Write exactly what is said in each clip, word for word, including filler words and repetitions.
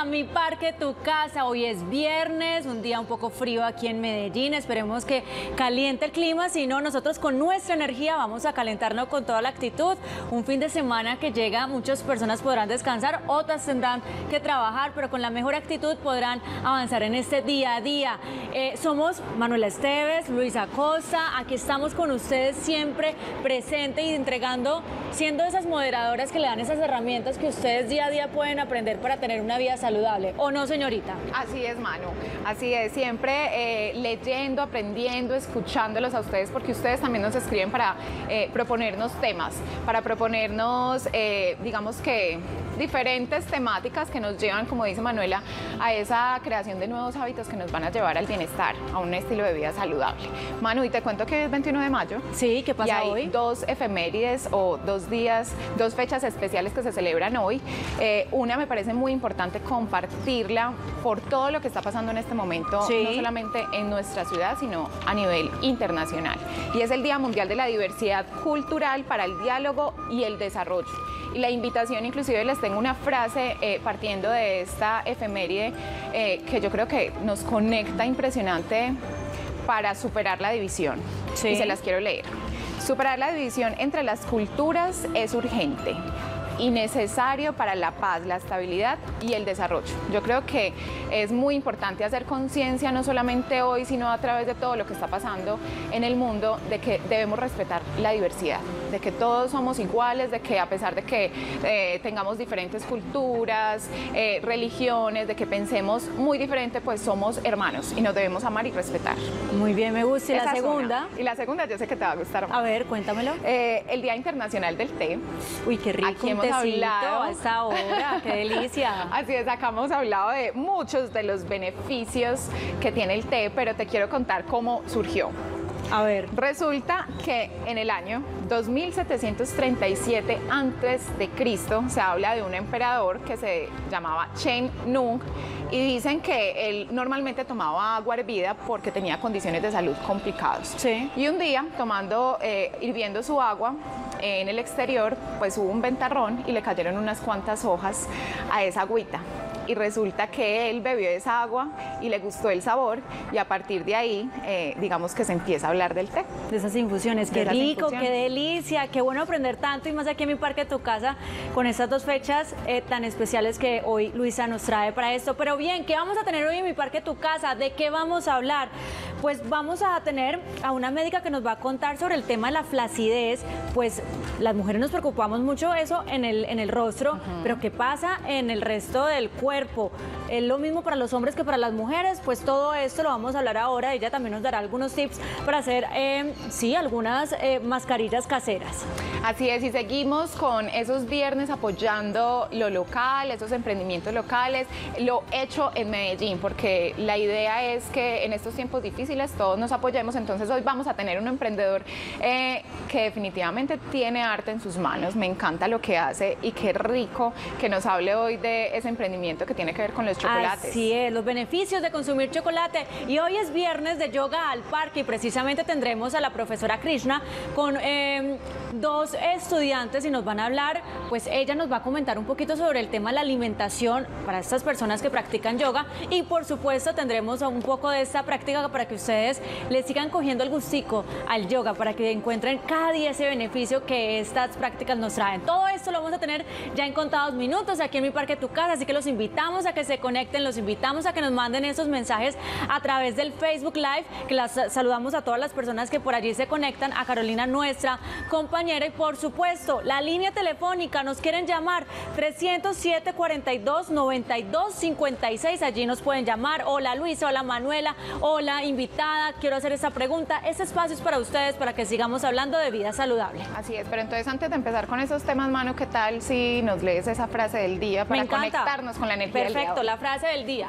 a Mi Parque Tu Casa. Hoy es viernes, un día un poco frío aquí en Medellín. Esperemos que caliente el clima, si no, nosotros con nuestra energía vamos a calentarnos con toda la actitud. Un fin de semana que llega, muchas personas podrán descansar, otras tendrán que trabajar, pero con la mejor actitud podrán avanzar en este día a día. Eh, somos Manuela Esteves, Luisa Acosta, aquí estamos con ustedes siempre presente y entregando, siendo esas moderadoras que le dan esas herramientas que ustedes día a día pueden aprender para tener una vida saludable. ¿O no, señorita? Así es, Manu. Así es, siempre eh, leyendo, aprendiendo, escuchándolos a ustedes, porque ustedes también nos escriben para eh, proponernos temas, para proponernos, eh, digamos que, diferentes temáticas que nos llevan, como dice Manuela, a esa creación de nuevos hábitos que nos van a llevar al bienestar, a un estilo de vida saludable. Manu, y te cuento que es veintiuno de mayo. Sí, ¿qué pasa y hay hoy? dos efemérides o dos días, dos fechas especiales que se celebran hoy. Eh, una me parece muy importante compartirla por todo lo que está pasando en este momento, sí, no solamente en nuestra ciudad, sino a nivel internacional. Y es el Día Mundial de la Diversidad Cultural para el Diálogo y el Desarrollo. Y la invitación, inclusive les tengo una frase eh, partiendo de esta efeméride eh, que yo creo que nos conecta impresionante para superar la división. Sí. Y se las quiero leer. Superar la división entre las culturas es urgente y necesario para la paz, la estabilidad y el desarrollo. Yo creo que es muy importante hacer conciencia, no solamente hoy, sino a través de todo lo que está pasando en el mundo, de que debemos respetar la diversidad, de que todos somos iguales, de que a pesar de que eh, tengamos diferentes culturas, eh, religiones, de que pensemos muy diferente, pues somos hermanos y nos debemos amar y respetar. Muy bien, me gusta. ¿Y la segunda? Y la segunda yo sé que te va a gustar más. A ver, cuéntamelo. Eh, el Día Internacional del Té. Uy, qué rico. Aquí hemos hablado a esta hora, qué delicia. Así es, acá hemos hablado de muchos de los beneficios que tiene el té, pero te quiero contar cómo surgió. A ver. Resulta que en el año dos mil setecientos treinta y siete antes de Cristo se habla de un emperador que se llamaba Chen Nung, y dicen que él normalmente tomaba agua hervida porque tenía condiciones de salud complicadas. Sí. Y un día, tomando, eh, hirviendo su agua eh, en el exterior, pues hubo un ventarrón y le cayeron unas cuantas hojas a esa agüita. Y resulta que él bebió esa agua y le gustó el sabor, y a partir de ahí, eh, digamos que se empieza a hablar del té. De esas infusiones, qué rico, qué delicia, qué bueno aprender tanto, y más aquí en Mi Parque Tu Casa, con estas dos fechas eh, tan especiales que hoy Luisa nos trae para esto. Pero bien, ¿qué vamos a tener hoy en Mi Parque Tu Casa? ¿De qué vamos a hablar? Pues vamos a tener a una médica que nos va a contar sobre el tema de la flacidez. Pues las mujeres nos preocupamos mucho eso en el, en el rostro, uh-huh. pero ¿qué pasa en el resto del cuerpo? Es lo mismo para los hombres que para las mujeres. Pues todo esto lo vamos a hablar ahora. Ella también nos dará algunos tips para hacer, eh, sí, algunas eh, mascarillas caseras. Así es, y seguimos con esos viernes apoyando lo local, esos emprendimientos locales, lo hecho en Medellín, porque la idea es que en estos tiempos difíciles todos nos apoyemos. Entonces hoy vamos a tener un emprendedor eh, que definitivamente tiene arte en sus manos. Me encanta lo que hace, y qué rico que nos hable hoy de ese emprendimiento que tiene que ver con los chocolates. Así es, los beneficios de consumir chocolate. Y hoy es viernes de Yoga al Parque, y precisamente tendremos a la profesora Krishna con eh, dos estudiantes, y nos van a hablar, pues ella nos va a comentar un poquito sobre el tema de la alimentación para estas personas que practican yoga, y por supuesto tendremos un poco de esta práctica para que ustedes le sigan cogiendo el gustico al yoga, para que encuentren cada día ese beneficio que estas prácticas nos traen. Todo esto lo vamos a tener ya en contados minutos aquí en Mi Parque Tu Casa, así que los invitamos a que se conecten, los invitamos a que nos manden esos mensajes a través del Facebook Live, que las saludamos a todas las personas que por allí se conectan, a Carolina, nuestra compañera, y por supuesto la línea telefónica, nos quieren llamar tres cero siete, cuarenta y dos, noventa y dos, cincuenta y seis, allí nos pueden llamar. Hola Luisa, hola Manuela, hola invitada, quiero hacer esta pregunta. Este espacio es para ustedes, para que sigamos hablando de vida saludable. Así es, pero entonces antes de empezar con esos temas, Manu, ¿qué tal si nos lees esa frase del día para conectarnos con la energía? Perfecto, la frase del día.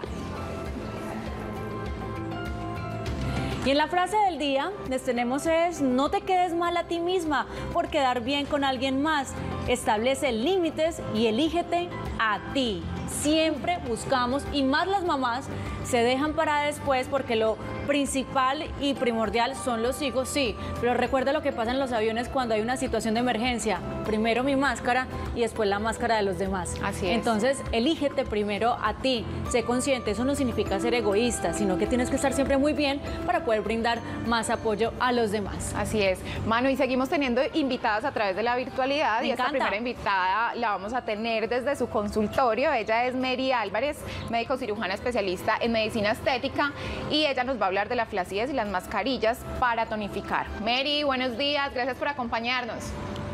Y en la frase del día les tenemos es: no te quedes mal a ti misma por quedar bien con alguien más. Establece límites y elígete a ti. Siempre buscamos, y más las mamás se dejan para después porque lo principal y primordial son los hijos, sí, pero recuerda lo que pasa en los aviones cuando hay una situación de emergencia. Primero mi máscara y después la máscara de los demás. Así es. Entonces, elígete primero a ti, sé consciente, eso no significa ser egoísta, sino que tienes que estar siempre muy bien para poder brindar más apoyo a los demás. Así es. Manu, y seguimos teniendo invitadas a través de la virtualidad. Me y esta encanta. primera invitada la vamos a tener desde su consultorio. Ella es Mary Álvarez, médico cirujana especialista en medicina estética, y ella nos va a hablar de la flacidez y las mascarillas para tonificar. Mary, buenos días, gracias por acompañarnos.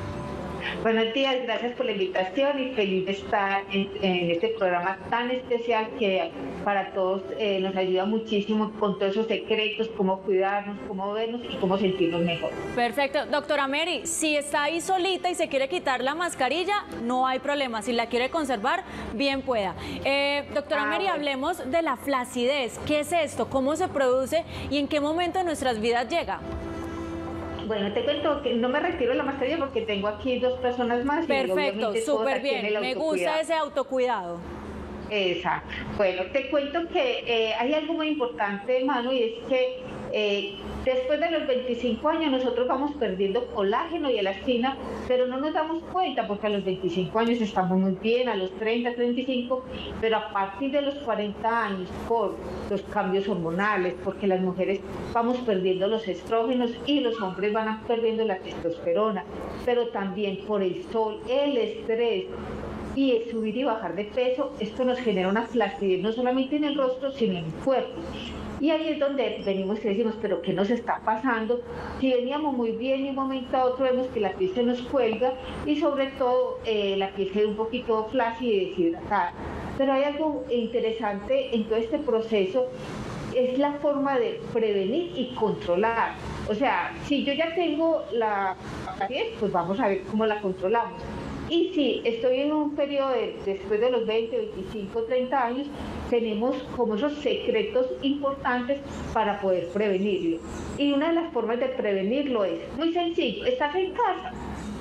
Buenos días, gracias por la invitación y feliz de estar en, en este programa tan especial que para todos eh, nos ayuda muchísimo con todos esos secretos, cómo cuidarnos, cómo vernos y cómo sentirnos mejor. Perfecto. Doctora Mary, si está ahí solita y se quiere quitar la mascarilla, no hay problema. Si la quiere conservar, bien pueda. Eh, doctora Ah, Mary, bueno. hablemos de la flacidez. ¿Qué es esto? ¿Cómo se produce? ¿Y en qué momento de nuestras vidas llega? Bueno, te cuento que no me retiro la mascarilla porque tengo aquí dos personas más. Y Perfecto, obviamente todos súper aquí en bien. el Me gusta autocuidado. ese autocuidado. Exacto. Bueno, te cuento que eh, hay algo muy importante, Manu, y es que eh, después de los veinticinco años nosotros vamos perdiendo colágeno y elastina, pero no nos damos cuenta porque a los veinticinco años estamos muy bien, a los treinta, treinta y cinco, pero a partir de los cuarenta años, por los cambios hormonales, porque las mujeres vamos perdiendo los estrógenos y los hombres van perdiendo la testosterona, pero también por el sol, el estrés, y el subir y bajar de peso, esto nos genera una flacidez no solamente en el rostro, sino en el cuerpo. Y ahí es donde venimos y decimos, pero ¿qué nos está pasando? Si veníamos muy bien y un momento a otro vemos que la piel se nos cuelga y sobre todo eh, la piel queda un poquito flácida y deshidratada. Pero hay algo interesante en todo este proceso, es la forma de prevenir y controlar. O sea, si yo ya tengo la flacidez, pues vamos a ver cómo la controlamos. Y si estoy en un periodo de, después de los veinte, veinticinco, treinta años, tenemos como esos secretos importantes para poder prevenirlo. Y una de las formas de prevenirlo es muy sencillo, estás en casa,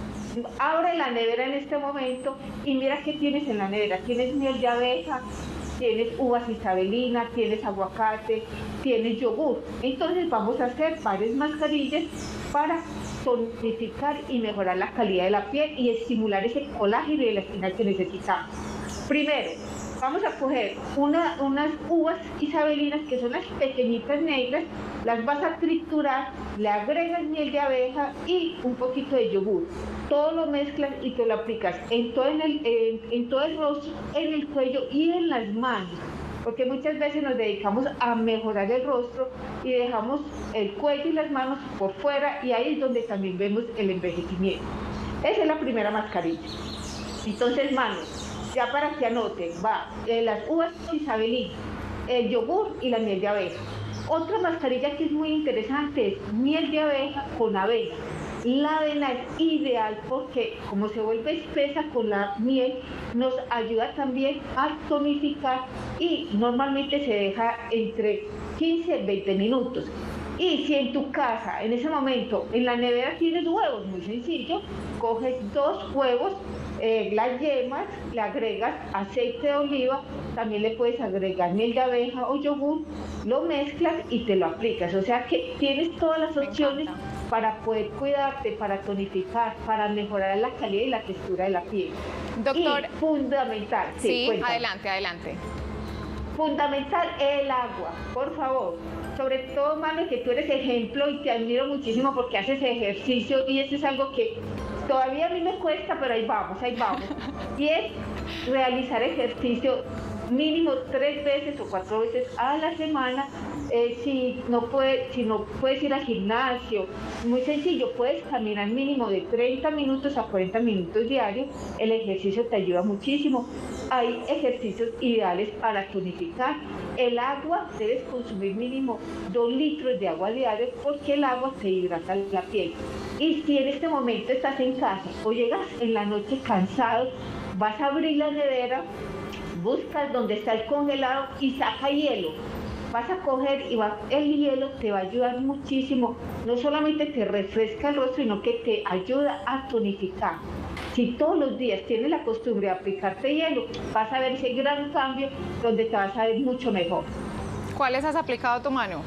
abre la nevera en este momento y mira qué tienes en la nevera. Tienes miel de abeja, tienes uvas isabelina, tienes aguacate, tienes yogur. Entonces vamos a hacer varias mascarillas para tonificar y mejorar la calidad de la piel y estimular ese colágeno y elastina que necesitamos. Primero, vamos a coger una, unas uvas isabelinas que son las pequeñitas negras, las vas a triturar, le agregas miel de abeja y un poquito de yogur. Todo lo mezclas y te lo aplicas en todo, en el, en, en todo el rostro, en el cuello y en las manos. Porque muchas veces nos dedicamos a mejorar el rostro y dejamos el cuello y las manos por fuera, y ahí es donde también vemos el envejecimiento. Esa es la primera mascarilla. Entonces, manos, ya para que anoten, va eh, las uvas isabelinas, el yogur y la miel de abeja. Otra mascarilla que es muy interesante es miel de abeja con avena. La avena es ideal porque como se vuelve espesa con la miel, nos ayuda también a tonificar y normalmente se deja entre quince y veinte minutos. Y si en tu casa, en ese momento, en la nevera tienes huevos, muy sencillo, coges dos huevos, eh, las yemas, le agregas aceite de oliva, también le puedes agregar miel de abeja o yogur, lo mezclas y te lo aplicas. O sea que tienes todas las opciones para poder cuidarte, para tonificar, para mejorar la calidad y la textura de la piel. Doctor, y fundamental, sí, sí, cuéntame. adelante, adelante. Fundamental el agua, por favor. Sobre todo, Manu, que tú eres ejemplo y te admiro muchísimo porque haces ejercicio y eso es algo que todavía a mí me cuesta, pero ahí vamos, ahí vamos. Y es realizar ejercicio mínimo tres veces o cuatro veces a la semana. Eh, si, no puede, si no puedes ir al gimnasio, muy sencillo, puedes caminar mínimo de treinta minutos a cuarenta minutos diarios, el ejercicio te ayuda muchísimo. Hay ejercicios ideales para tonificar. El agua, debes consumir mínimo dos litros de agua diario porque el agua te hidrata la piel. Y si en este momento estás en casa o llegas en la noche cansado, vas a abrir la nevera, buscas donde está el congelado y saca hielo. Vas a coger y va, el hielo te va a ayudar muchísimo. No solamente te refresca el rostro, sino que te ayuda a tonificar. Si todos los días tienes la costumbre de aplicarte hielo, vas a ver ese gran cambio donde te vas a ver mucho mejor. ¿Cuáles has aplicado a tu mano?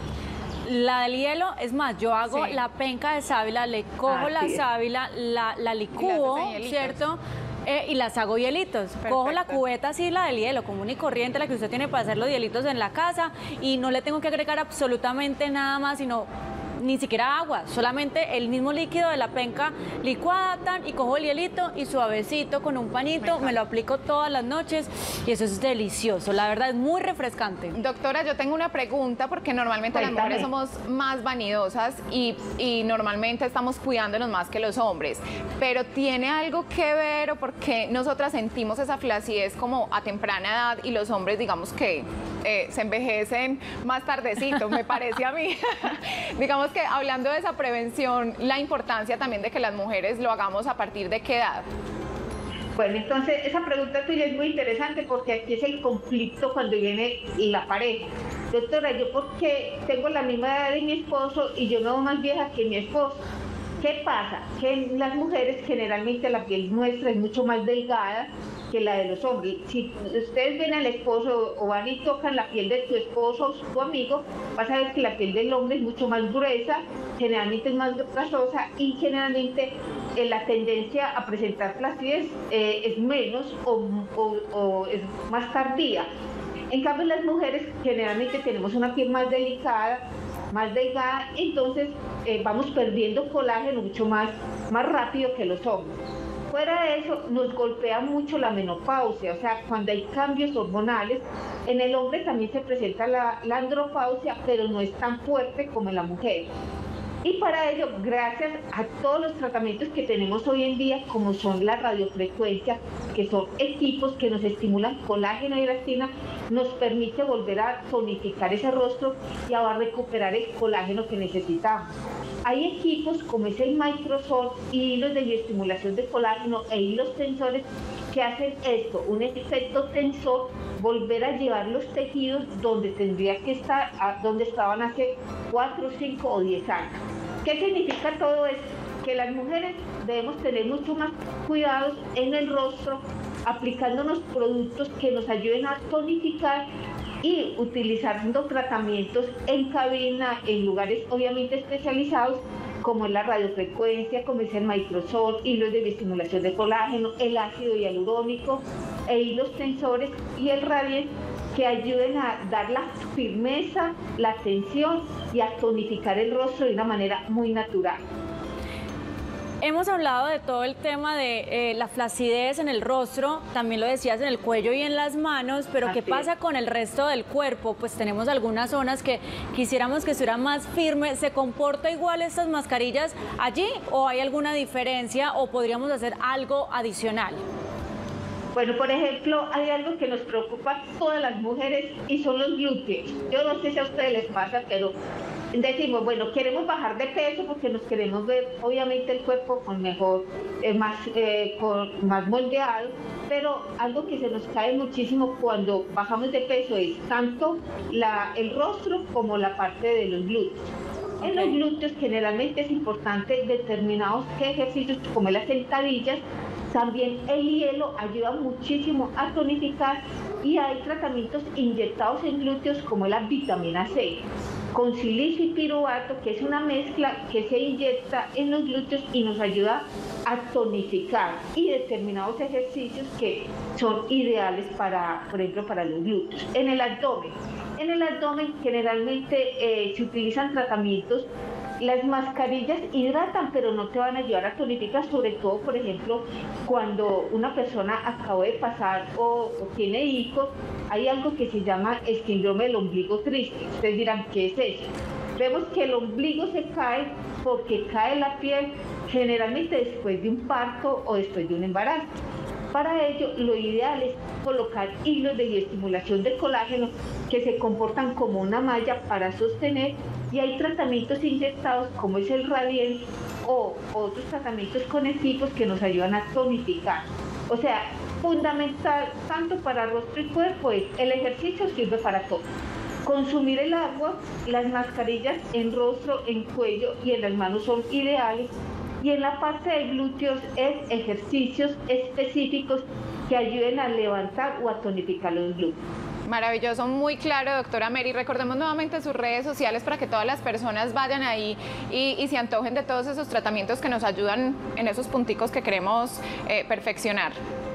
La del hielo, es más, yo hago Sí. la penca de sábila, le cojo Así la es. sábila, la, la licúo, haces en hielitos. ¿cierto? Eh, y las hago hielitos. Cojo la Perfecto. cubeta así, la del hielo, común y corriente, la que usted tiene para hacer los hielitos en la casa, y no le tengo que agregar absolutamente nada más, sino ni siquiera agua, solamente el mismo líquido de la penca licuada, tan, y cojo el hielito y suavecito con un pañito, me, me lo aplico todas las noches y eso es delicioso, la verdad es muy refrescante. Doctora, yo tengo una pregunta porque normalmente las Cuéntame. mujeres somos más vanidosas y, y normalmente estamos cuidándonos más que los hombres, pero ¿tiene algo que ver o por qué nosotras sentimos esa flacidez como a temprana edad y los hombres digamos que eh, se envejecen más tardecito, me parece a mí? Digamos que hablando de esa prevención, la importancia también de que las mujeres lo hagamos a partir de qué edad. Bueno, entonces esa pregunta tuya es muy interesante porque aquí es el conflicto cuando viene la pareja. Doctora, yo porque tengo la misma edad de mi esposo y yo no más vieja que mi esposo. ¿Qué pasa? Que las mujeres generalmente la piel nuestra es mucho más delgada que la de los hombres. Si ustedes ven al esposo o van y tocan la piel de tu esposo o tu amigo, vas a ver que la piel del hombre es mucho más gruesa, generalmente es más grasosa y generalmente eh, la tendencia a presentar flacidez eh, es menos o, o, o es más tardía. En cambio, las mujeres generalmente tenemos una piel más delicada, más delgada, entonces eh, vamos perdiendo colágeno mucho más, más rápido que los hombres. Fuera de eso, nos golpea mucho la menopausia, o sea, cuando hay cambios hormonales, en el hombre también se presenta la, la andropausia, pero no es tan fuerte como en la mujer. Y para ello, gracias a todos los tratamientos que tenemos hoy en día, como son la radiofrecuencia, que son equipos que nos estimulan colágeno y elastina, nos permite volver a tonificar ese rostro y a recuperar el colágeno que necesitamos. Hay equipos como es el Microsol y hilos de bioestimulación de colágeno e hilos tensores que hacen esto, un efecto tensor, volver a llevar los tejidos donde tendría que estar, a donde estaban hace cuatro, cinco o diez años. ¿Qué significa todo esto? Que las mujeres debemos tener mucho más cuidados en el rostro, aplicándonos productos que nos ayuden a tonificar y utilizando tratamientos en cabina, en lugares obviamente especializados, como es la radiofrecuencia, como es el Microsol, hilos de bioestimulación de colágeno, el ácido hialurónico e hilos tensores y el Radiant, que ayuden a dar la firmeza, la tensión y a tonificar el rostro de una manera muy natural. Hemos hablado de todo el tema de eh, la flacidez en el rostro, también lo decías en el cuello y en las manos, pero Así ¿qué pasa es. con el resto del cuerpo? Pues tenemos algunas zonas que quisiéramos que estuviera más firme. ¿Se comporta igual estas mascarillas allí o hay alguna diferencia o podríamos hacer algo adicional? Bueno, por ejemplo, hay algo que nos preocupa a todas las mujeres y son los glúteos. Yo no sé si a ustedes les pasa, pero decimos, bueno, queremos bajar de peso porque nos queremos ver, obviamente, el cuerpo con mejor, eh, más, eh, con, más moldeado, pero algo que se nos cae muchísimo cuando bajamos de peso es tanto la, el rostro como la parte de los glúteos. Okay. En los glúteos generalmente es importante determinados ejercicios como las sentadillas. También el hielo ayuda muchísimo a tonificar y hay tratamientos inyectados en glúteos como la vitamina C, con silicio y piruvato, que es una mezcla que se inyecta en los glúteos y nos ayuda a tonificar, y determinados ejercicios que son ideales para, por ejemplo, para los glúteos. En el abdomen, en el abdomen generalmente eh, se utilizan tratamientos. Las mascarillas hidratan, pero no te van a ayudar a tonificar, sobre todo, por ejemplo, cuando una persona acabó de pasar o, o tiene hijos, hay algo que se llama el síndrome del ombligo triste. Ustedes dirán, ¿qué es eso? Vemos que el ombligo se cae porque cae la piel generalmente después de un parto o después de un embarazo. Para ello, lo ideal es colocar hilos de bioestimulación de colágeno que se comportan como una malla para sostener, y hay tratamientos inyectados como es el Radiant o otros tratamientos con equipos que nos ayudan a tonificar. O sea, fundamental tanto para rostro y cuerpo es el ejercicio, sirve para todo. Consumir el agua, las mascarillas en rostro, en cuello y en las manos son ideales. Y en la parte de glúteos es ejercicios específicos que ayuden a levantar o a tonificar los glúteos. Maravilloso, muy claro, doctora Mary. Recordemos nuevamente sus redes sociales para que todas las personas vayan ahí y, y se antojen de todos esos tratamientos que nos ayudan en esos punticos que queremos eh, perfeccionar.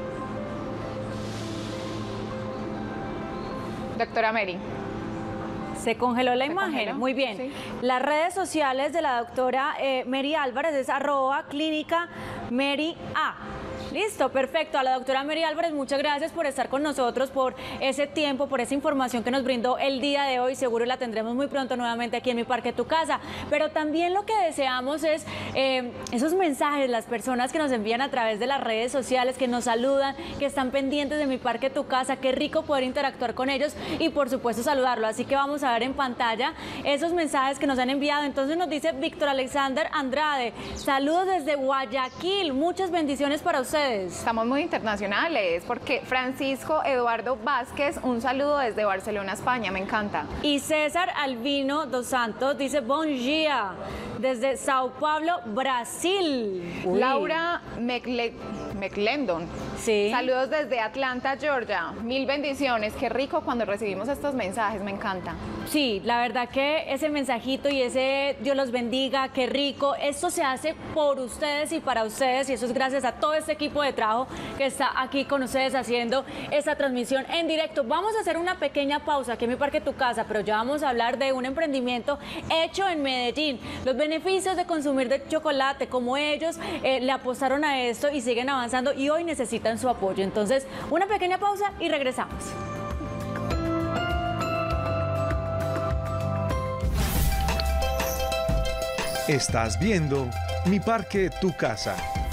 Doctora Mary. Se congeló la ¿Se imagen, congeló? muy bien. Sí. Las redes sociales de la doctora eh, Mary Álvarez es arroba clínica Mary A. Listo, perfecto. A la doctora Mary Álvarez, muchas gracias por estar con nosotros, por ese tiempo, por esa información que nos brindó el día de hoy. Seguro la tendremos muy pronto nuevamente aquí en Mi Parque Tu Casa. Pero también lo que deseamos es eh, esos mensajes, las personas que nos envían a través de las redes sociales, que nos saludan, que están pendientes de Mi Parque Tu Casa. Qué rico poder interactuar con ellos y, por supuesto, saludarlo. Así que vamos a ver en pantalla esos mensajes que nos han enviado. Entonces nos dice Víctor Alexander Andrade, saludos desde Guayaquil, muchas bendiciones para ustedes. Estamos muy internacionales, porque Francisco Eduardo Vázquez, un saludo desde Barcelona, España, me encanta. Y César Albino dos Santos dice bon dia, desde Sao Paulo, Brasil. Uy. Laura Mecle McLendon, sí. Saludos desde Atlanta, Georgia. Mil bendiciones, qué rico cuando recibimos estos mensajes, me encanta. Sí, la verdad que ese mensajito y ese Dios los bendiga, qué rico, esto se hace por ustedes y para ustedes, y eso es gracias a todo este equipo de trabajo que está aquí con ustedes haciendo esta transmisión en directo. Vamos a hacer una pequeña pausa aquí en Mi Parque Tu Casa, pero ya vamos a hablar de un emprendimiento hecho en Medellín, los beneficios de consumir de chocolate, como ellos eh, le apostaron a esto y siguen avanzando y hoy necesitan su apoyo. Entonces, una pequeña pausa y regresamos. Estás viendo Mi Parque Tu Casa.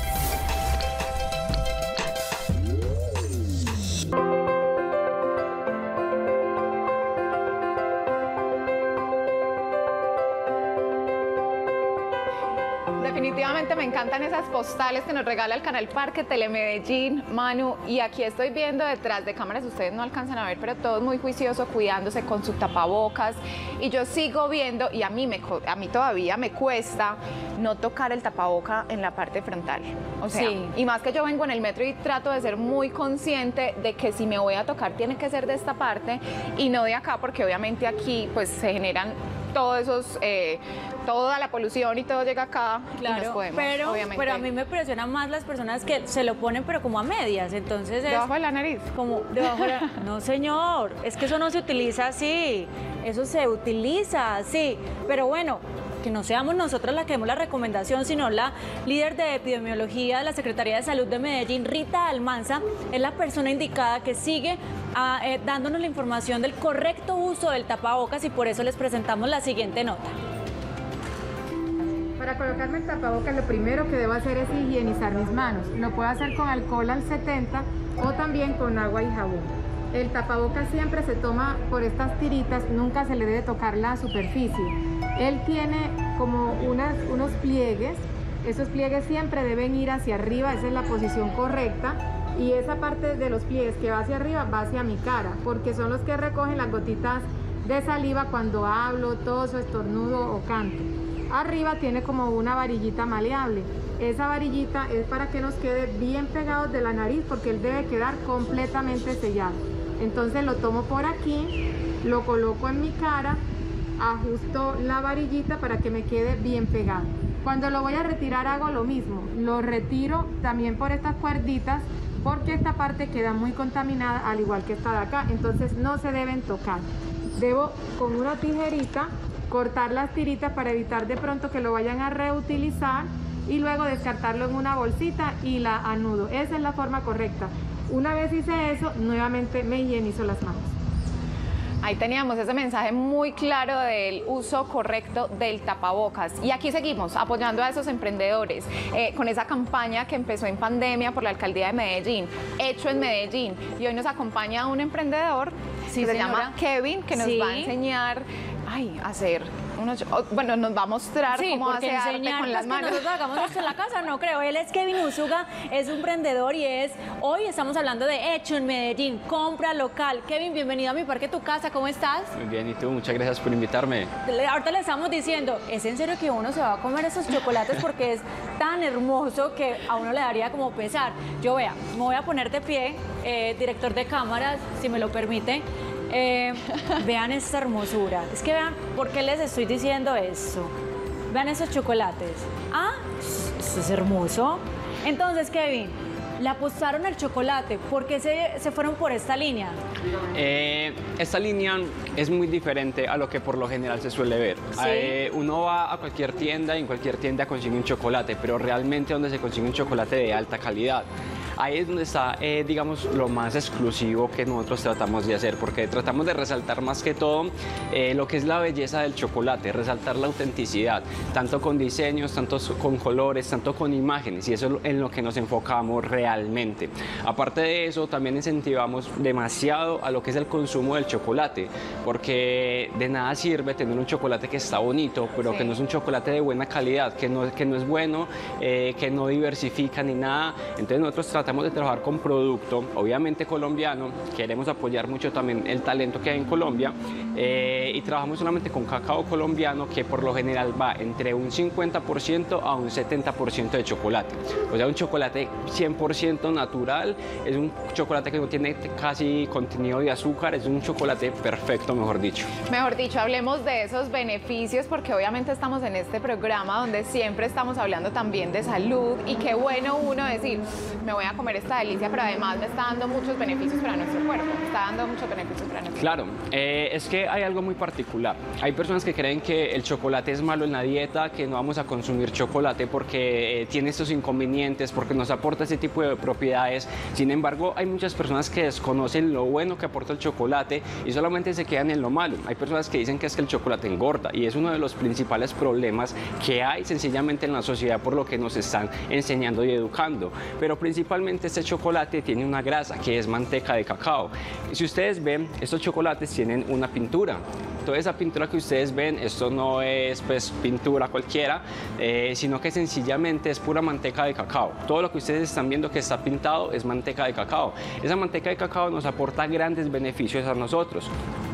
Definitivamente me encantan esas postales que nos regala el canal Parque Telemedellín, Manu, y aquí estoy viendo detrás de cámaras, ustedes no alcanzan a ver, pero todos muy juiciosos, cuidándose con su tapabocas, y yo sigo viendo, y a mí, me, a mí todavía me cuesta no tocar el tapaboca en la parte frontal, o sea, sí. Y más que yo vengo en el metro y trato de ser muy consciente de que si me voy a tocar tiene que ser de esta parte y no de acá, porque obviamente aquí pues se generan todos esos, eh, toda la polución y todo llega acá, claro, y nos podemos, pero, obviamente. Pero a mí me impresiona más las personas que se lo ponen pero como a medias, entonces es... ¿Debajo de la nariz? Como debajo de la... No, señor, es que eso no se utiliza así, eso se utiliza así, pero bueno, que no seamos nosotros las que demos la recomendación, sino la líder de epidemiología de la Secretaría de Salud de Medellín, Rita Almanza, es la persona indicada que sigue a, eh, dándonos la información del correcto uso del tapabocas, y por eso les presentamos la siguiente nota. Para colocarme el tapabocas, lo primero que debo hacer es higienizar mis manos. Lo puedo hacer con alcohol al setenta o también con agua y jabón. El tapabocas siempre se toma por estas tiritas, nunca se le debe tocar la superficie. Él tiene como unas, unos pliegues, esos pliegues siempre deben ir hacia arriba, esa es la posición correcta, y esa parte de los pliegues que va hacia arriba va hacia mi cara, porque son los que recogen las gotitas de saliva cuando hablo, toso, estornudo o canto. Arriba tiene como una varillita maleable, esa varillita es para que nos quede bien pegados de la nariz, porque él debe quedar completamente sellado. Entonces lo tomo por aquí, lo coloco en mi cara, ajusto la varillita para que me quede bien pegado. Cuando lo voy a retirar hago lo mismo, lo retiro también por estas cuerditas, porque esta parte queda muy contaminada al igual que esta de acá, entonces no se deben tocar. Debo con una tijerita cortar las tiritas para evitar de pronto que lo vayan a reutilizar y luego descartarlo en una bolsita y la anudo. Esa es la forma correcta. Una vez hice eso, nuevamente me higienizo las manos. Ahí teníamos ese mensaje muy claro del uso correcto del tapabocas. Y aquí seguimos apoyando a esos emprendedores eh, con esa campaña que empezó en pandemia por la Alcaldía de Medellín, Hecho en Medellín. Y hoy nos acompaña un emprendedor sí, que señora. se llama Kevin, que nos sí. va a enseñar ay, a hacer unos, bueno, nos va a mostrar Sí, cómo porque hace arte enseñar con las que manos. nosotros hagamos esto en la casa, no creo. Él es Kevin Usuga, es un emprendedor y es, hoy estamos hablando de Hecho en Medellín, compra local. Kevin, bienvenido a Mi Parque Tu Casa, ¿cómo estás? Muy bien, ¿y tú? Muchas gracias por invitarme. Le- Ahorita le estamos diciendo, ¿es en serio que uno se va a comer esos chocolates porque es tan hermoso que a uno le daría como pesar? Yo vea, me voy a poner de pie, eh, director de cámaras, si me lo permite. Eh, vean esta hermosura. Es que vean, ¿por qué les estoy diciendo esto? Vean esos chocolates. Ah, eso es hermoso. Entonces, Kevin, le apostaron al chocolate. ¿Por qué se, se fueron por esta línea? Eh, esta línea es muy diferente a lo que por lo general se suele ver. Sí. Eh, uno va a cualquier tienda y en cualquier tienda consigue un chocolate, pero realmente donde se consigue un chocolate de alta calidad. Ahí es donde está, eh, digamos, lo más exclusivo que nosotros tratamos de hacer, porque tratamos de resaltar más que todo eh, lo que es la belleza del chocolate, resaltar la autenticidad, tanto con diseños, tanto con colores, tanto con imágenes, y eso es en lo que nos enfocamos realmente. Aparte de eso, también incentivamos demasiado a lo que es el consumo del chocolate, porque de nada sirve tener un chocolate que está bonito, pero Sí. que no es un chocolate de buena calidad, que no, que no es bueno, eh, que no diversifica ni nada. Entonces nosotros tratamos Tratamos de trabajar con producto, obviamente colombiano, queremos apoyar mucho también el talento que hay en Colombia eh, y trabajamos solamente con cacao colombiano que por lo general va entre un cincuenta por ciento a un setenta por ciento de chocolate. O sea, un chocolate cien por ciento natural, es un chocolate que no tiene casi contenido de azúcar, es un chocolate perfecto, mejor dicho. Mejor dicho, hablemos de esos beneficios porque obviamente estamos en este programa donde siempre estamos hablando también de salud y qué bueno uno decir, me voy a comer esta delicia, pero además me está dando muchos beneficios para nuestro cuerpo, me está dando muchos beneficios para nuestro Claro, eh, es que hay algo muy particular. Hay personas que creen que el chocolate es malo en la dieta, que no vamos a consumir chocolate porque eh, tiene estos inconvenientes, porque nos aporta ese tipo de propiedades. Sin embargo, hay muchas personas que desconocen lo bueno que aporta el chocolate y solamente se quedan en lo malo. Hay personas que dicen que es que el chocolate engorda y es uno de los principales problemas que hay sencillamente en la sociedad por lo que nos están enseñando y educando. Pero principalmente este chocolate tiene una grasa que es manteca de cacao. Y si ustedes ven, estos chocolates tienen una pintura. Toda esa pintura que ustedes ven, esto no es pues pintura cualquiera, eh, sino que sencillamente es pura manteca de cacao. Todo lo que ustedes están viendo que está pintado es manteca de cacao. Esa manteca de cacao nos aporta grandes beneficios a nosotros.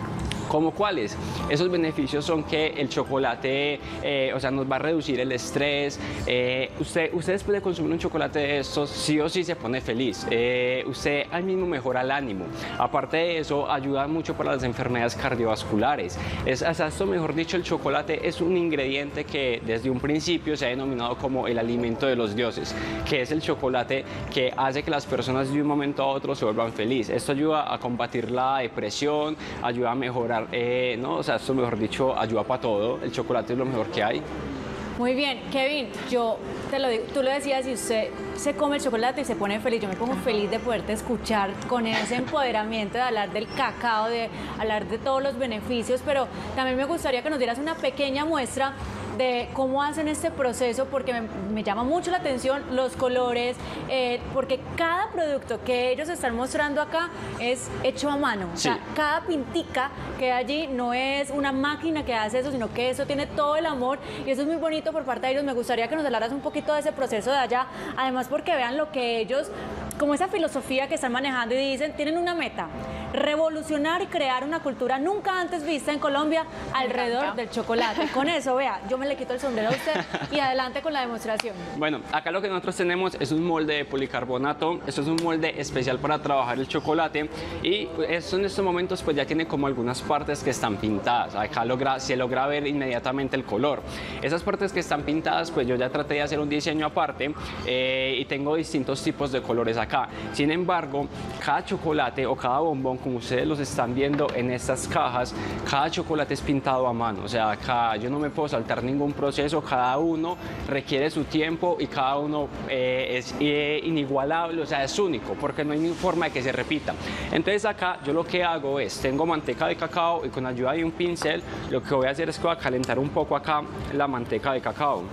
¿Cómo cuáles? Esos beneficios son que el chocolate, eh, o sea, nos va a reducir el estrés. Eh, usted, usted después de consumir un chocolate de estos, sí o sí se pone feliz. Eh, usted ahí mismo mejora el ánimo. Aparte de eso, ayuda mucho para las enfermedades cardiovasculares. Es, o sea, esto, mejor dicho, el chocolate es un ingrediente que desde un principio se ha denominado como el alimento de los dioses, que es el chocolate que hace que las personas de un momento a otro se vuelvan felices. Esto ayuda a combatir la depresión, ayuda a mejorar Eh, no, o sea, esto mejor dicho ayuda para todo. El chocolate es lo mejor que hay. Muy bien, Kevin, yo te lo digo, tú lo decías, si usted se come el chocolate y se pone feliz, yo me pongo feliz de poderte escuchar con ese empoderamiento de hablar del cacao, de hablar de todos los beneficios, pero también me gustaría que nos dieras una pequeña muestra de cómo hacen este proceso, porque me, me llama mucho la atención los colores, eh, porque cada producto que ellos están mostrando acá es hecho a mano. Sí. O sea, cada pintica que hay allí no es una máquina que hace eso, sino que eso tiene todo el amor y eso es muy bonito por parte de ellos. Me gustaría que nos hablaras un poquito de ese proceso de allá, además porque vean lo que ellos, como esa filosofía que están manejando y dicen, tienen una meta, revolucionar y crear una cultura nunca antes vista en Colombia alrededor del chocolate. Con eso, vea, yo me le quito el sombrero a usted y adelante con la demostración. Bueno, acá lo que nosotros tenemos es un molde de policarbonato. Esto es un molde especial para trabajar el chocolate y esto en estos momentos pues ya tiene como algunas partes que están pintadas. Acá logra, se logra ver inmediatamente el color. Esas partes que están pintadas pues yo ya traté de hacer un diseño aparte eh, y tengo distintos tipos de colores acá. Sin embargo, cada chocolate o cada bombón, como ustedes los están viendo en estas cajas, cada chocolate es pintado a mano. O sea, acá yo no me puedo saltar ningún proceso, cada uno requiere su tiempo y cada uno eh, es eh, inigualable, o sea, es único, porque no hay forma de que se repita. Entonces acá yo lo que hago es, tengo manteca de cacao y con ayuda de un pincel, lo que voy a hacer es que voy a calentar un poco acá la manteca de cacao.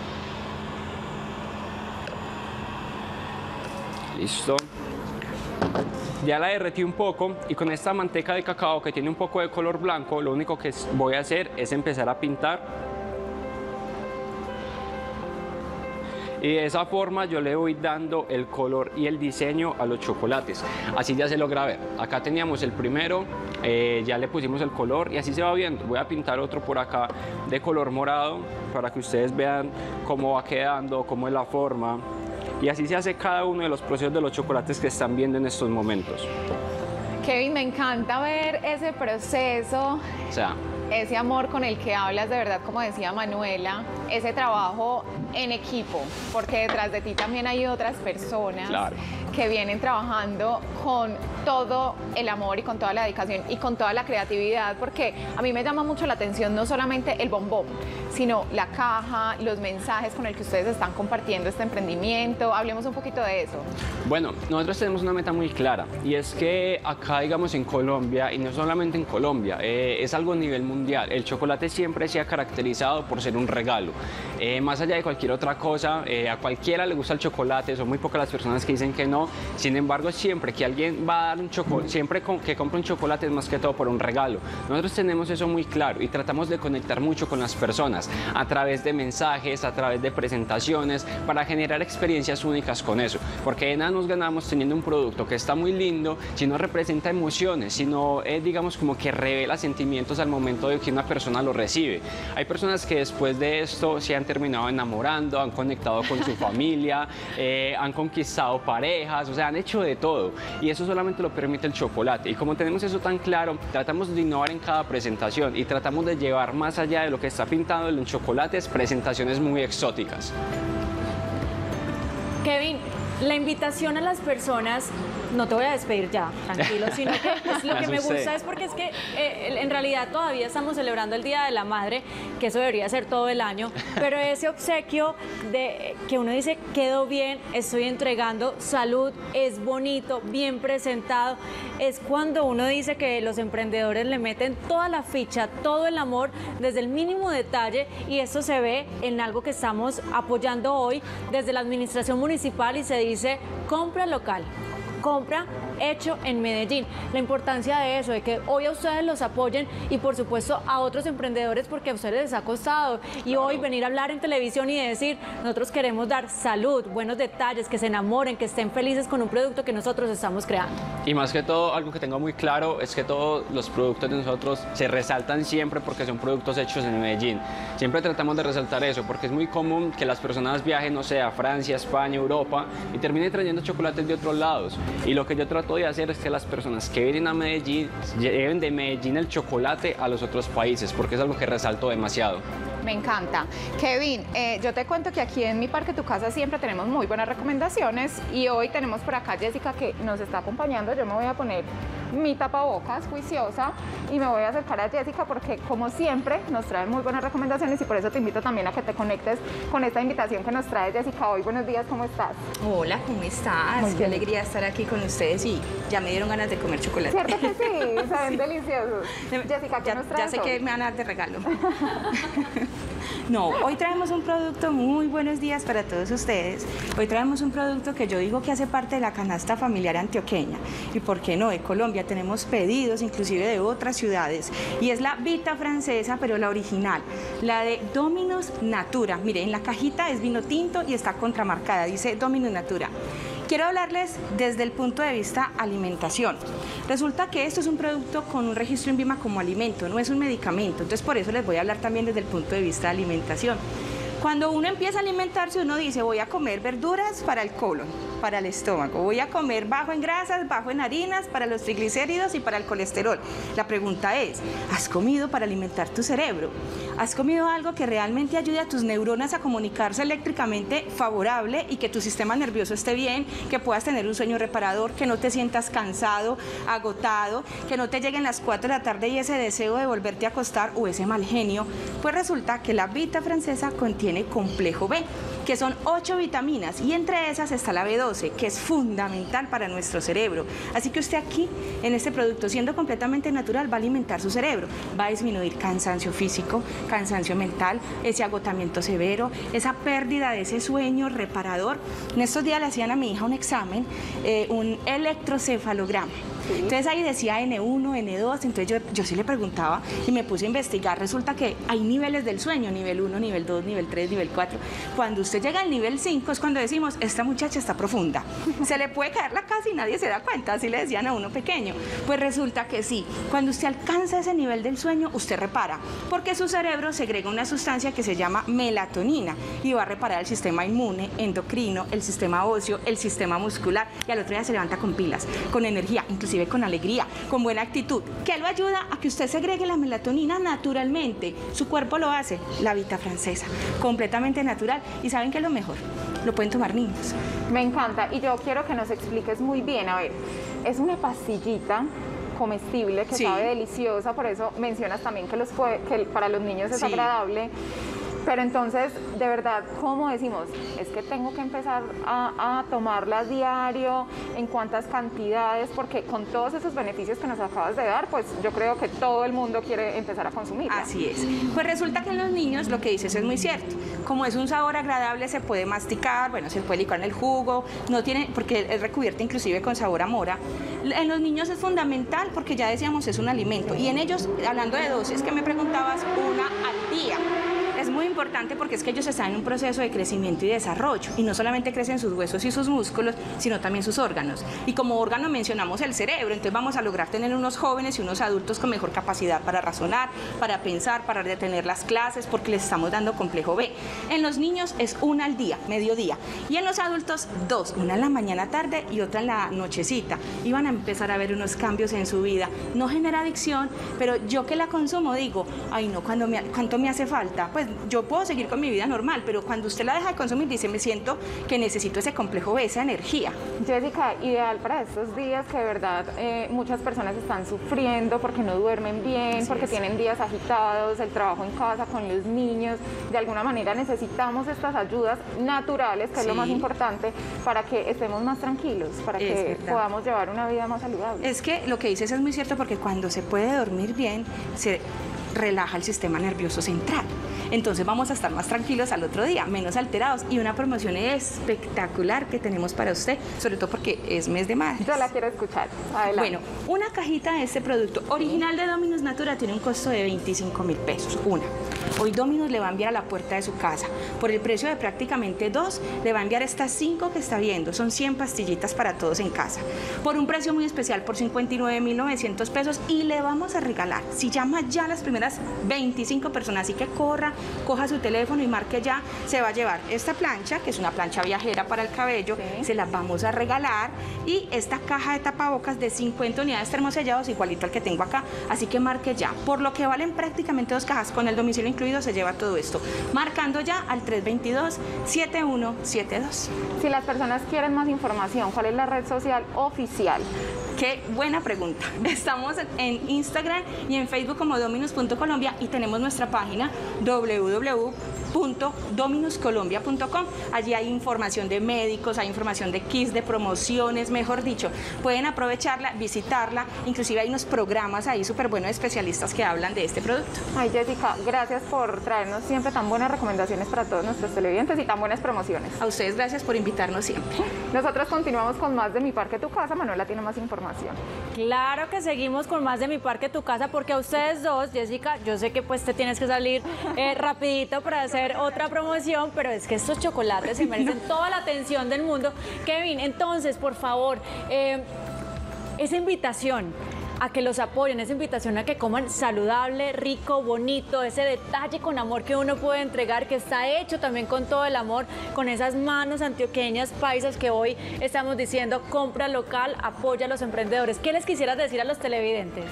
Listo. Ya la derretí un poco y con esta manteca de cacao que tiene un poco de color blanco, lo único que voy a hacer es empezar a pintar. Y de esa forma yo le voy dando el color y el diseño a los chocolates. Así ya se logra ver. Acá teníamos el primero, eh, ya le pusimos el color y así se va viendo. Voy a pintar otro por acá de color morado para que ustedes vean cómo va quedando, cómo es la forma. Y así se hace cada uno de los procesos de los chocolates que están viendo en estos momentos. Kevin, me encanta ver ese proceso. O sea, ese amor con el que hablas, de verdad, como decía Manuela, ese trabajo en equipo, porque detrás de ti también hay otras personas claro, que vienen trabajando con todo el amor y con toda la dedicación y con toda la creatividad, porque a mí me llama mucho la atención no solamente el bombón, sino la caja, los mensajes con el que ustedes están compartiendo este emprendimiento. Hablemos un poquito de eso. Bueno, nosotros tenemos una meta muy clara y es que acá, digamos, en Colombia, y no solamente en Colombia, eh, es algo a nivel mundial. El chocolate siempre se ha caracterizado por ser un regalo. Eh, más allá de cualquier otra cosa, eh, a cualquiera le gusta el chocolate, son muy pocas las personas que dicen que no. Sin embargo, siempre que alguien va a dar un chocolate, siempre con, que compra un chocolate es más que todo por un regalo. Nosotros tenemos eso muy claro y tratamos de conectar mucho con las personas a través de mensajes, a través de presentaciones, para generar experiencias únicas con eso. Porque de nada nos ganamos teniendo un producto que está muy lindo, si no representa emociones, si no, eh, digamos, como que revela sentimientos al momento de que una persona lo recibe. Hay personas que después de esto se han terminado enamorando, han conectado con su familia, eh, han conquistado parejas, o sea, han hecho de todo. Y eso solamente lo permite el chocolate. Y como tenemos eso tan claro, tratamos de innovar en cada presentación y tratamos de llevar más allá de lo que está pintado en los chocolates, presentaciones muy exóticas. Kevin, la invitación a las personas, no te voy a despedir ya, tranquilo, sino que pues, lo que me gusta es porque es que eh, en realidad todavía estamos celebrando el Día de la Madre, que eso debería ser todo el año, pero ese obsequio de que uno dice, quedó bien, estoy entregando salud, es bonito, bien presentado, es cuando uno dice que los emprendedores le meten toda la ficha, todo el amor, desde el mínimo detalle, y esto se ve en algo que estamos apoyando hoy desde la administración municipal y se dice compra local, compra hecho en Medellín. La importancia de eso, de que hoy a ustedes los apoyen y por supuesto a otros emprendedores porque a ustedes les ha costado. Y claro, hoy venir a hablar en televisión y decir, nosotros queremos dar salud, buenos detalles, que se enamoren, que estén felices con un producto que nosotros estamos creando. Y más que todo, algo que tengo muy claro es que todos los productos de nosotros se resaltan siempre porque son productos hechos en Medellín. Siempre tratamos de resaltar eso porque es muy común que las personas viajen, no sé, a Francia, España, Europa y terminen trayendo chocolates de otros lados. Y lo que yo trato de hacer es que las personas que vienen a Medellín lleven de Medellín el chocolate a los otros países, porque es algo que resalto demasiado. Me encanta. Kevin, eh, yo te cuento que aquí en Mi Parque Tu Casa siempre tenemos muy buenas recomendaciones y hoy tenemos por acá Jessica que nos está acompañando. Yo me voy a poner mi tapabocas juiciosa y me voy a acercar a Jessica porque como siempre nos trae muy buenas recomendaciones y por eso te invito también a que te conectes con esta invitación que nos trae Jessica hoy. Buenos días, ¿cómo estás? Hola, ¿cómo estás? Muy Qué bien. Alegría estar aquí con ustedes y ya me dieron ganas de comer chocolate. ¿Cierto que sí? Saben sí. deliciosos. Jessica, ¿qué ya, nos traes Ya sé hoy? que me van a dar de regalo. No, hoy traemos un producto, muy buenos días para todos ustedes. Hoy traemos un producto que yo digo que hace parte de la canasta familiar antioqueña. Y por qué no, de Colombia tenemos pedidos inclusive de otras ciudades. Y es la Vita francesa, pero la original, la de Dominos Natura. Mire, en la cajita es vino tinto y está contramarcada, dice Dominos Natura. Quiero hablarles desde el punto de vista alimentación. Resulta que esto es un producto con un registro INVIMA como alimento, no es un medicamento, entonces por eso les voy a hablar también desde el punto de vista de alimentación. Cuando uno empieza a alimentarse, uno dice, voy a comer verduras para el colon, para el estómago, voy a comer bajo en grasas, bajo en harinas, para los triglicéridos y para el colesterol. La pregunta es, ¿has comido para alimentar tu cerebro? ¿Has comido algo que realmente ayude a tus neuronas a comunicarse eléctricamente favorable y que tu sistema nervioso esté bien, que puedas tener un sueño reparador, que no te sientas cansado, agotado, que no te lleguen las cuatro de la tarde y ese deseo de volverte a acostar o ese mal genio? Pues resulta que la Vita francesa contiene complejo B. que son ocho vitaminas, y entre esas está la B doce, que es fundamental para nuestro cerebro. Así que usted aquí, en este producto, siendo completamente natural, va a alimentar su cerebro, va a disminuir cansancio físico, cansancio mental, ese agotamiento severo, esa pérdida de ese sueño reparador. En estos días le hacían a mi hija un examen, eh, un electrocefalograma. Sí. Entonces ahí decía ene uno, ene dos, entonces yo, yo sí le preguntaba y me puse a investigar. Resulta que hay niveles del sueño, nivel uno, nivel dos, nivel tres, nivel cuatro. Cuando usted llega al nivel cinco es cuando decimos, esta muchacha está profunda. Se le puede caer la casa y nadie se da cuenta, así le decían a uno pequeño. Pues resulta que sí, cuando usted alcanza ese nivel del sueño, usted repara, porque su cerebro segrega una sustancia que se llama melatonina y va a reparar el sistema inmune, endocrino, el sistema óseo, el sistema muscular, y al otro día se levanta con pilas, con energía, inclusive con alegría, con buena actitud, que lo ayuda a que usted segregue la melatonina naturalmente. Su cuerpo lo hace, la Vita Francesa, completamente natural. ¿Y saben qué es lo mejor? Lo pueden tomar niños. Me encanta, y yo quiero que nos expliques muy bien. A ver, es una pastillita comestible que sí. sabe deliciosa, por eso mencionas también que, los puede, que para los niños es sí. agradable. Pero entonces, de verdad, ¿cómo decimos? Es que tengo que empezar a, a tomarla diario, en cuántas cantidades, porque con todos esos beneficios que nos acabas de dar, pues yo creo que todo el mundo quiere empezar a consumirla. Así es. Pues resulta que en los niños lo que dices es muy cierto. Como es un sabor agradable, se puede masticar, bueno, se puede licuar en el jugo, no tiene, porque es recubierta inclusive con sabor a mora. En los niños es fundamental porque ya decíamos, es un alimento. Y en ellos, hablando de dosis, que me preguntabas, una al día. Es muy importante porque es que ellos están en un proceso de crecimiento y desarrollo, y no solamente crecen sus huesos y sus músculos, sino también sus órganos. Y como órgano mencionamos el cerebro, entonces vamos a lograr tener unos jóvenes y unos adultos con mejor capacidad para razonar, para pensar, para detener las clases, porque les estamos dando complejo B. En los niños es una al día, mediodía, y en los adultos dos, una en la mañana tarde y otra en la nochecita, y van a empezar a ver unos cambios en su vida. No genera adicción, pero yo que la consumo digo, ay no, cuando me, ¿cuánto me hace falta? Pues yo puedo seguir con mi vida normal, pero cuando usted la deja de consumir, dice, me siento que necesito ese complejo B, esa energía. Jessica, ideal para estos días que de verdad eh, muchas personas están sufriendo porque no duermen bien, Así porque es. tienen días agitados, el trabajo en casa con los niños. De alguna manera necesitamos estas ayudas naturales, que sí. es lo más importante, para que estemos más tranquilos, para es que verdad. podamos llevar una vida más saludable. Es que lo que dices es muy cierto, porque cuando se puede dormir bien, se relaja el sistema nervioso central. Entonces vamos a estar más tranquilos al otro día, menos alterados, y una promoción espectacular que tenemos para usted, sobre todo porque es mes de madres. Yo la quiero escuchar. Adelante. Bueno, una cajita de este producto original de Dominus Natura tiene un costo de veinticinco mil pesos, una. Hoy Dominus le va a enviar a la puerta de su casa. Por el precio de prácticamente dos, le va a enviar estas cinco que está viendo. Son cien pastillitas para todos en casa. Por un precio muy especial, por cincuenta y nueve mil novecientos pesos, y le vamos a regalar, si llama ya las primeras veinticinco personas, así que corra, coja su teléfono y marque ya, se va a llevar esta plancha, que es una plancha viajera para el cabello, sí. se las vamos a regalar, y esta caja de tapabocas de cincuenta unidades termosellados, igualito al que tengo acá, así que marque ya. Por lo que valen prácticamente dos cajas, con el domicilio incluido se lleva todo esto. Marcando ya al tres dos dos, siete uno siete dos. Si las personas quieren más información, ¿cuál es la red social oficial? Qué buena pregunta. Estamos en Instagram y en Facebook como dominus punto colombia, y tenemos nuestra página doble u doble u doble u punto dominus colombia punto com. Allí hay información de médicos, hay información de kits, de promociones, mejor dicho. Pueden aprovecharla, visitarla, inclusive hay unos programas ahí súper buenos de especialistas que hablan de este producto. Ay, Jessica, gracias por traernos siempre tan buenas recomendaciones para todos nuestros televidentes y tan buenas promociones. A ustedes gracias por invitarnos siempre. Nosotros continuamos con más de Mi Parque Tu Casa. Manuela tiene más información. Claro que seguimos con más de Mi Parque Tu Casa, porque a ustedes dos, Jessica, yo sé que pues te tienes que salir eh, rapidito para hacer otra promoción, pero es que estos chocolates se merecen toda la atención del mundo. Kevin, entonces, por favor, eh, esa invitación a que los apoyen, esa invitación a que coman saludable, rico, bonito, ese detalle con amor que uno puede entregar, que está hecho también con todo el amor, con esas manos antioqueñas, paisas, que hoy estamos diciendo, compra local, apoya a los emprendedores. ¿Qué les quisieras decir a los televidentes?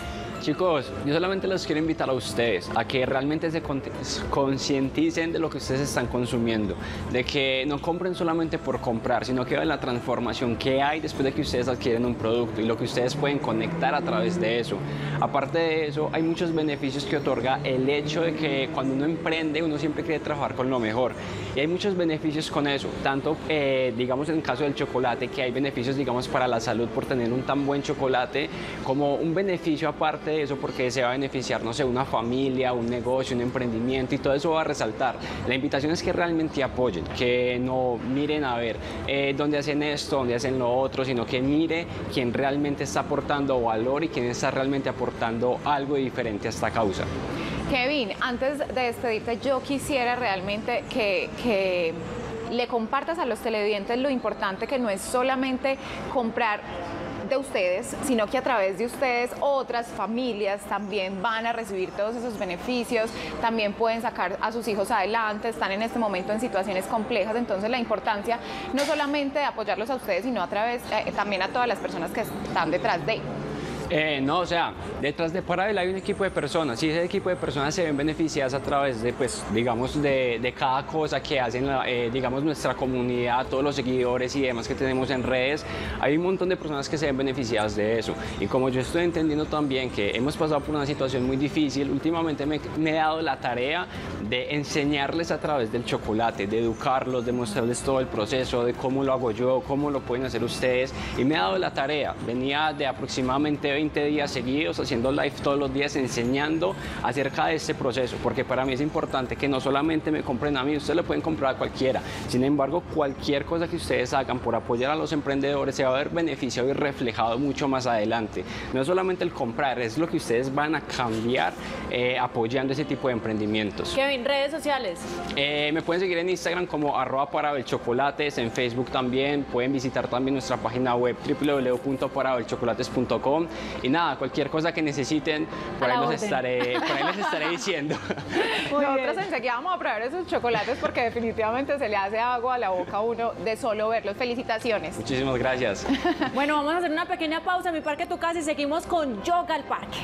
Chicos, yo solamente los quiero invitar a ustedes a que realmente se concienticen de lo que ustedes están consumiendo, de que no compren solamente por comprar, sino que vean la transformación que hay después de que ustedes adquieren un producto y lo que ustedes pueden conectar a través de eso. Aparte de eso, hay muchos beneficios que otorga el hecho de que cuando uno emprende, uno siempre quiere trabajar con lo mejor. Y hay muchos beneficios con eso, tanto, eh, digamos, en el caso del chocolate, que hay beneficios, digamos, para la salud por tener un tan buen chocolate, como un beneficio aparte de eso, porque se va a beneficiar, no sé, una familia, un negocio, un emprendimiento, y todo eso va a resaltar. La invitación es que realmente apoyen, que no miren a ver eh, dónde hacen esto, dónde hacen lo otro, sino que mire quién realmente está aportando valor y quién está realmente aportando algo diferente a esta causa. Kevin, antes de despedirte, yo quisiera realmente que, que le compartas a los televidentes lo importante que no es solamente comprar de ustedes, sino que a través de ustedes otras familias también van a recibir todos esos beneficios, también pueden sacar a sus hijos adelante, están en este momento en situaciones complejas, entonces la importancia no solamente de apoyarlos a ustedes, sino a través eh, también a todas las personas que están detrás de. Eh, no, o sea, detrás de Parabel hay un equipo de personas y ese equipo de personas se ven beneficiadas a través de, pues, digamos, de, de cada cosa que hacen, eh, digamos, nuestra comunidad, todos los seguidores y demás que tenemos en redes. Hay un montón de personas que se ven beneficiadas de eso. Y como yo estoy entendiendo también que hemos pasado por una situación muy difícil, últimamente me, me he dado la tarea de enseñarles a través del chocolate, de educarlos, de mostrarles todo el proceso, de cómo lo hago yo, cómo lo pueden hacer ustedes. Y me he dado la tarea, venía de aproximadamente veinte días seguidos haciendo live todos los días enseñando acerca de este proceso, porque para mí es importante que no solamente me compren a mí, ustedes lo pueden comprar a cualquiera, sin embargo cualquier cosa que ustedes hagan por apoyar a los emprendedores se va a ver beneficiado y reflejado mucho más adelante. No es solamente el comprar, es lo que ustedes van a cambiar eh, apoyando ese tipo de emprendimientos. Kevin, redes sociales. Eh, me pueden seguir en Instagram como arroba parabelchocolates, en Facebook también, pueden visitar también nuestra página web w w w punto parabelchocolates punto com. Y nada, cualquier cosa que necesiten, por ahí, les estaré, por ahí les estaré diciendo. Nosotros enseguida vamos a probar esos chocolates porque definitivamente se le hace agua a la boca a uno de solo verlos. Felicitaciones. Muchísimas gracias. Bueno, vamos a hacer una pequeña pausa en Mi Parque Tu Casa y seguimos con Yoga al Parque.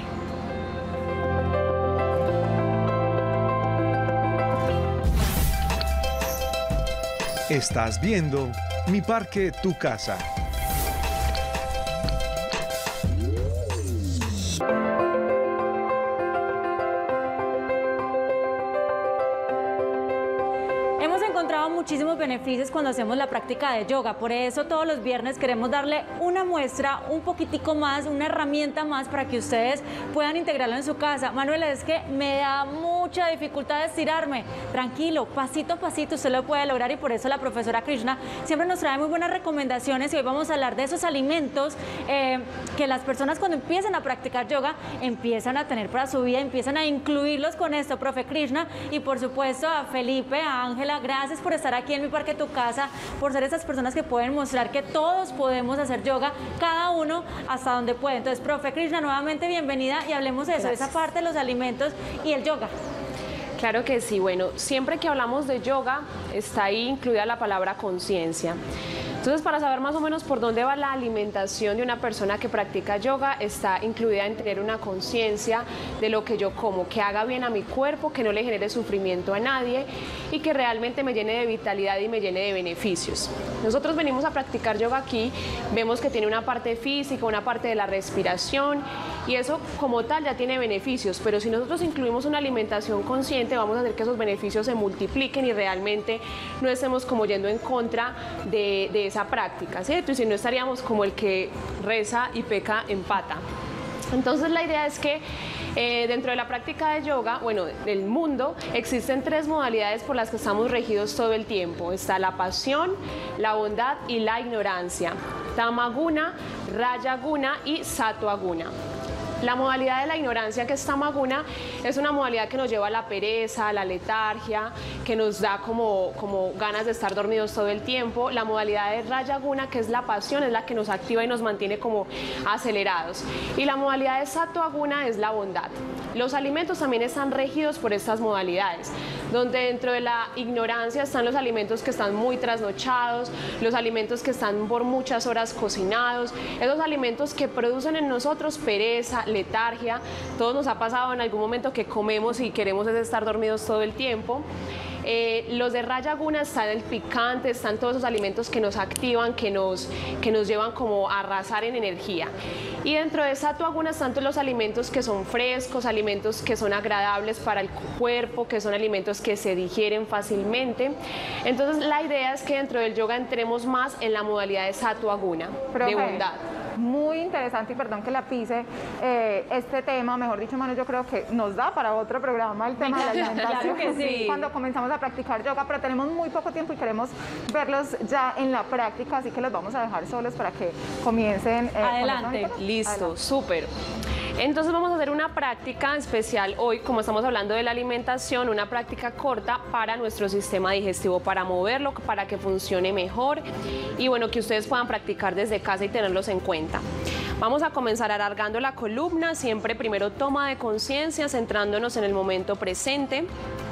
Estás viendo Mi Parque Tu Casa. Muchísimos beneficios cuando hacemos la práctica de yoga, por eso todos los viernes queremos darle una muestra, un poquitico más, una herramienta más para que ustedes puedan integrarlo en su casa. Manuela, es que me da mucha dificultad estirarme. Tranquilo, pasito a pasito usted lo puede lograr y por eso la profesora Krishna siempre nos trae muy buenas recomendaciones y hoy vamos a hablar de esos alimentos eh, que las personas cuando empiezan a practicar yoga empiezan a tener para su vida, empiezan a incluirlos con esto, profe Krishna, y por supuesto a Felipe, a Ángela, gracias por estar aquí en Mi Parque Tu Casa, por ser esas personas que pueden mostrar que todos podemos hacer yoga, cada uno hasta donde puede. Entonces, profe Krishna, nuevamente bienvenida y hablemos de eso, de esa parte de los alimentos y el yoga. Claro que sí, bueno, siempre que hablamos de yoga está ahí incluida la palabra conciencia. Entonces, para saber más o menos por dónde va la alimentación de una persona que practica yoga, está incluida en tener una conciencia de lo que yo como, que haga bien a mi cuerpo, que no le genere sufrimiento a nadie y que realmente me llene de vitalidad y me llene de beneficios. Nosotros venimos a practicar yoga aquí, vemos que tiene una parte física, una parte de la respiración y eso como tal ya tiene beneficios, pero si nosotros incluimos una alimentación consciente, vamos a hacer que esos beneficios se multipliquen y realmente no estemos como yendo en contra de, de esa práctica, ¿cierto? Y si no estaríamos como el que reza y peca empata. Entonces la idea es que eh, dentro de la práctica de yoga, bueno, del mundo, existen tres modalidades por las que estamos regidos todo el tiempo. Está la pasión, la bondad y la ignorancia. Tamaguna, Rajaguna y Sattva-guna. La modalidad de la ignorancia, que es Tamaguna, es una modalidad que nos lleva a la pereza, a la letargia, que nos da como, como ganas de estar dormidos todo el tiempo. La modalidad de Rajaguna, que es la pasión, es la que nos activa y nos mantiene como acelerados. Y la modalidad de Sattva-guna es la bondad. Los alimentos también están regidos por estas modalidades. donde dentro de la ignorancia están los alimentos que están muy trasnochados, los alimentos que están por muchas horas cocinados, esos alimentos que producen en nosotros pereza, letargia. Todos nos ha pasado en algún momento que comemos y queremos es estar dormidos todo el tiempo. Eh, los de Raya Guna están el picante, están todos esos alimentos que nos activan, que nos, que nos llevan como a arrasar en energía. Y dentro de Sattva Guna están todos los alimentos que son frescos, alimentos que son agradables para el cuerpo, que son alimentos que se digieren fácilmente. Entonces la idea es que dentro del yoga entremos más en la modalidad de Sattva Guna, de bondad. Muy interesante y perdón que la pise, eh, este tema, mejor dicho, Manu, yo creo que nos da para otro programa el tema de la alimentación. Claro que sí. Cuando comenzamos a practicar yoga, pero tenemos muy poco tiempo y queremos verlos ya en la práctica, así que los vamos a dejar solos para que comiencen. Eh, Adelante. Listo, súper. Entonces vamos a hacer una práctica especial hoy, como estamos hablando de la alimentación, una práctica corta para nuestro sistema digestivo, para moverlo, para que funcione mejor y bueno, que ustedes puedan practicar desde casa y tenerlos en cuenta. Vamos a comenzar alargando la columna, siempre primero toma de conciencia, centrándonos en el momento presente.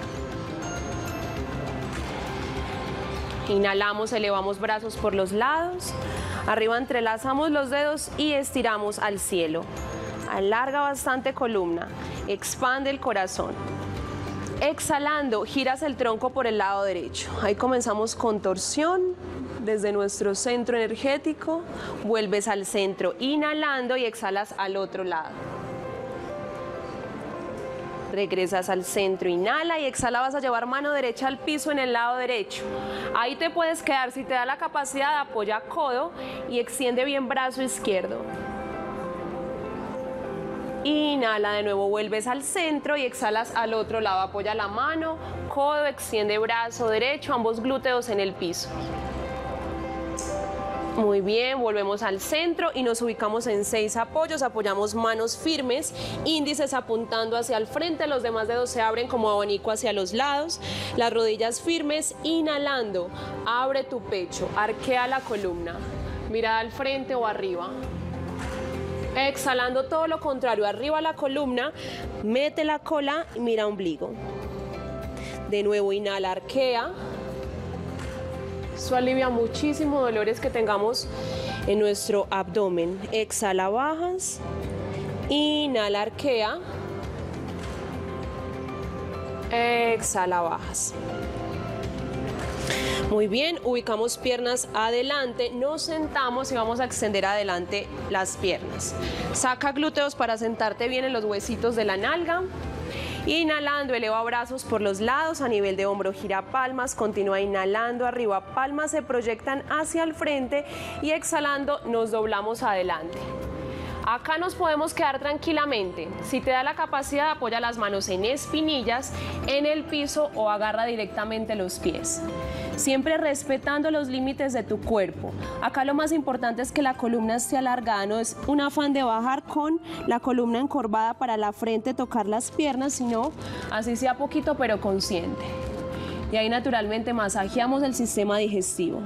Inhalamos, elevamos brazos por los lados, arriba entrelazamos los dedos y estiramos al cielo. Alarga bastante columna, expande el corazón. Exhalando, giras el tronco por el lado derecho. Ahí comenzamos con torsión desde nuestro centro energético. Vuelves al centro, inhalando y exhalas al otro lado. Regresas al centro, inhala y exhala, vas a llevar mano derecha al piso en el lado derecho. Ahí te puedes quedar, si te da la capacidad, apoya codo y extiende bien brazo izquierdo. Inhala de nuevo, vuelves al centro y exhalas al otro lado, apoya la mano, codo, extiende brazo derecho, ambos glúteos en el piso. Muy bien, volvemos al centro y nos ubicamos en seis apoyos, apoyamos manos firmes, índices apuntando hacia el frente, los demás dedos se abren como abanico hacia los lados, las rodillas firmes, inhalando, abre tu pecho, arquea la columna, mira al frente o arriba. Exhalando todo lo contrario, arriba la columna, mete la cola y mira ombligo. De nuevo inhala, arquea. Eso alivia muchísimo dolores que tengamos en nuestro abdomen. Exhala, bajas. Inhala, arquea. Exhala, bajas. Muy bien, ubicamos piernas adelante, nos sentamos y vamos a extender adelante las piernas. Saca glúteos para sentarte bien en los huesitos de la nalga. Inhalando, eleva brazos por los lados a nivel de hombro, gira palmas, continúa inhalando arriba, palmas se proyectan hacia el frente y exhalando nos doblamos adelante. Acá nos podemos quedar tranquilamente. Si te da la capacidad, apoya las manos en espinillas, en el piso o agarra directamente los pies. Siempre respetando los límites de tu cuerpo. Acá lo más importante es que la columna esté alargada, no es un afán de bajar con la columna encorvada para la frente, tocar las piernas, sino así sea poquito pero consciente. Y ahí naturalmente masajeamos el sistema digestivo.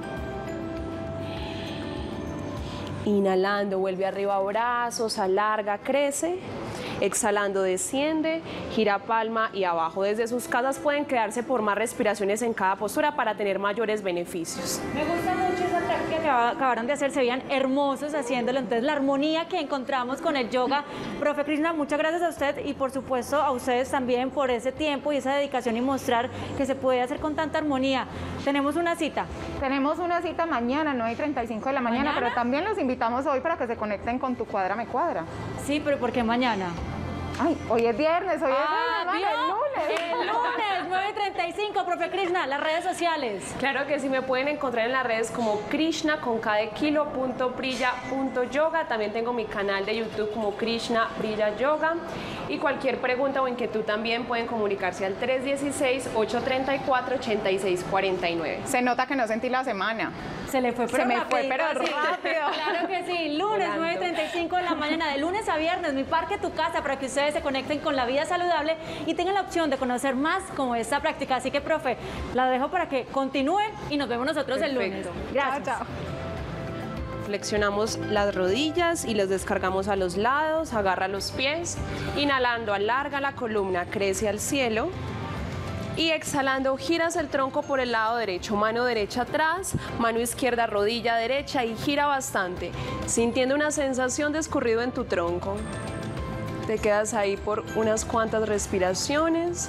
Inhalando, vuelve arriba brazos, alarga, crece. Exhalando, desciende, gira palma y abajo. Desde sus casas pueden quedarse por más respiraciones en cada postura para tener mayores beneficios. Me gusta mucho esa práctica que acabaron de hacer, se veían hermosos haciéndolo. Entonces, la armonía que encontramos con el yoga. Profe Krishna, muchas gracias a usted y por supuesto a ustedes también por ese tiempo y esa dedicación y mostrar que se puede hacer con tanta armonía. Tenemos una cita. Tenemos una cita mañana, nueve y treinta y cinco de la mañana, ¿Mañana? pero también los invitamos hoy para que se conecten con Tu Cuadra Me Cuadra. Sí, pero ¿por qué mañana? Ay, hoy es viernes, hoy Ah, es ¿vio? el lunes. El lunes, nueve y treinta y cinco, profe Krishna, las redes sociales. Claro que sí, me pueden encontrar en las redes como Krishna con K de kilo, punto prilla, punto yoga. También tengo mi canal de YouTube como Krishna Prilla Yoga. Y cualquier pregunta o inquietud también pueden comunicarse al tres uno seis, ocho tres cuatro, ocho seis cuatro nueve. Se nota que no sentí la semana. Se le fue, pero Se me rapidito, fue, pero así. rápido. Claro que sí, lunes Volando. nueve y treinta y cinco de la mañana, de lunes a viernes, Mi Parque, Tu Casa, para que ustedes se conecten con la vida saludable y tengan la opción de conocer más como esta práctica. Así que, profe, la dejo para que continúen y nos vemos nosotros el lunes. Perfecto. Gracias. Chao, chao. Flexionamos las rodillas y los descargamos a los lados, agarra los pies, inhalando, alarga la columna, crece al cielo. Y exhalando, giras el tronco por el lado derecho, mano derecha atrás, mano izquierda, rodilla derecha y gira bastante, sintiendo una sensación de escurrido en tu tronco. Te quedas ahí por unas cuantas respiraciones.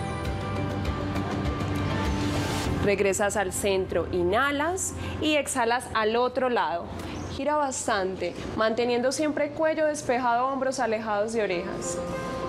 Regresas al centro, inhalas y exhalas al otro lado. Gira bastante, manteniendo siempre cuello despejado, hombros alejados de orejas.